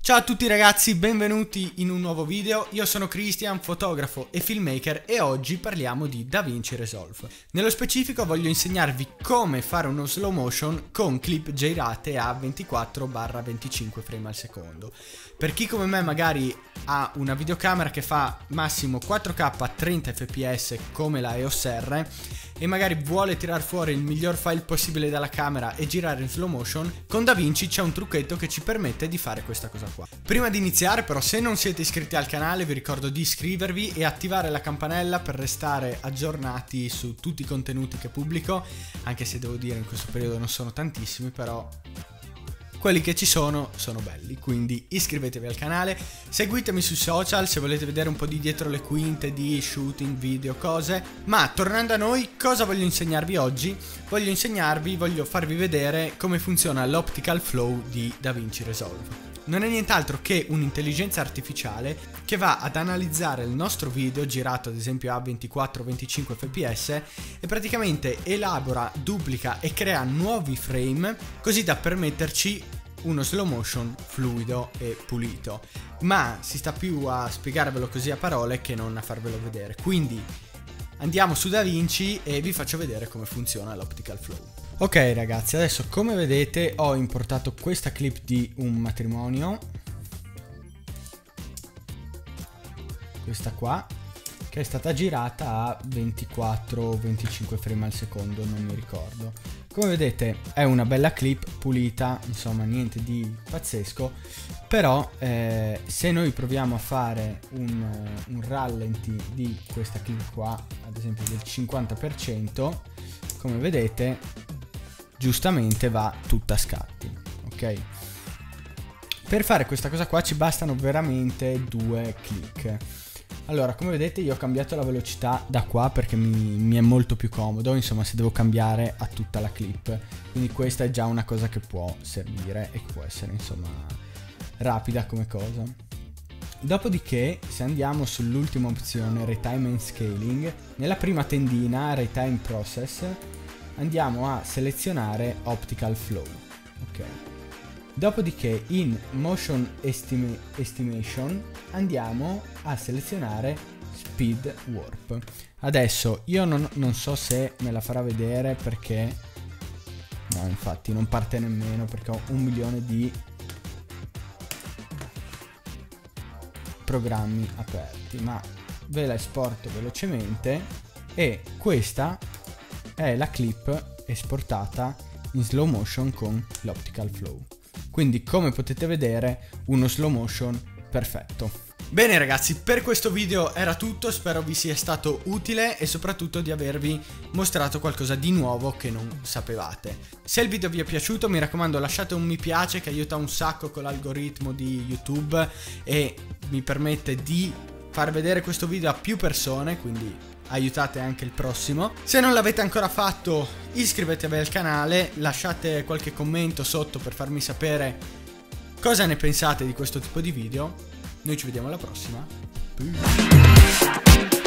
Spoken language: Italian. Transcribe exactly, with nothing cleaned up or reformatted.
Ciao a tutti ragazzi, benvenuti in un nuovo video. Io sono Christian, fotografo e filmmaker e oggi parliamo di DaVinci Resolve. Nello specifico voglio insegnarvi come fare uno slow motion con clip girate a ventiquattro venticinque frame al secondo. Per chi come me magari ha una videocamera che fa massimo quattro K a trenta F P S come la E O S R e magari vuole tirar fuori il miglior file possibile dalla camera e girare in slow motion, con DaVinci c'è un trucchetto che ci permette di fare questa cosa qua. Prima di iniziare però, se non siete iscritti al canale vi ricordo di iscrivervi e attivare la campanella per restare aggiornati su tutti i contenuti che pubblico, anche se devo dire in questo periodo non sono tantissimi, però quelli che ci sono sono belli, quindi iscrivetevi al canale, seguitemi sui social se volete vedere un po' di dietro le quinte di shooting, video, cose. Ma tornando a noi, cosa voglio insegnarvi oggi? Voglio insegnarvi, voglio farvi vedere come funziona l'Optical Flow di DaVinci Resolve. Non è nient'altro che un'intelligenza artificiale che va ad analizzare il nostro video girato ad esempio a ventiquattro venticinque F P S e praticamente elabora, duplica e crea nuovi frame così da permetterci uno slow motion fluido e pulito. Ma si sta più a spiegarvelo così a parole che non a farvelo vedere, quindi andiamo su DaVinci e vi faccio vedere come funziona l'Optical Flow. Ok ragazzi, adesso come vedete ho importato questa clip di un matrimonio, questa qua, che è stata girata a ventiquattro venticinque frame al secondo, non mi ricordo. Come vedete è una bella clip, pulita, insomma niente di pazzesco, però eh, se noi proviamo a fare un, un rallenti di questa clip qua, ad esempio del cinquanta per cento, come vedete giustamente va tutta a scatti, ok? Per fare questa cosa qua ci bastano veramente due click. Allora, come vedete io ho cambiato la velocità da qua perché mi, mi è molto più comodo, insomma, se devo cambiare a tutta la clip. Quindi questa è già una cosa che può servire e che può essere, insomma, rapida come cosa. Dopodiché, se andiamo sull'ultima opzione, Retime and Scaling, nella prima tendina, Retime Process, andiamo a selezionare Optical Flow, ok? Dopodiché in Motion Estima Estimation andiamo a selezionare Speed Warp. Adesso io non, non so se me la farà vedere perché no, infatti non parte nemmeno perché ho un milione di programmi aperti, ma ve la esporto velocemente e questa è la clip esportata in slow motion con l'Optical Flow. Quindi come potete vedere uno slow motion perfetto. Bene ragazzi, per questo video era tutto, spero vi sia stato utile e soprattutto di avervi mostrato qualcosa di nuovo che non sapevate. Se il video vi è piaciuto mi raccomando lasciate un mi piace che aiuta un sacco con l'algoritmo di YouTube e mi permette di far vedere questo video a più persone, quindi aiutate anche il prossimo. Se non l'avete ancora fatto iscrivetevi al canale, lasciate qualche commento sotto per farmi sapere cosa ne pensate di questo tipo di video. Noi ci vediamo alla prossima. Peace.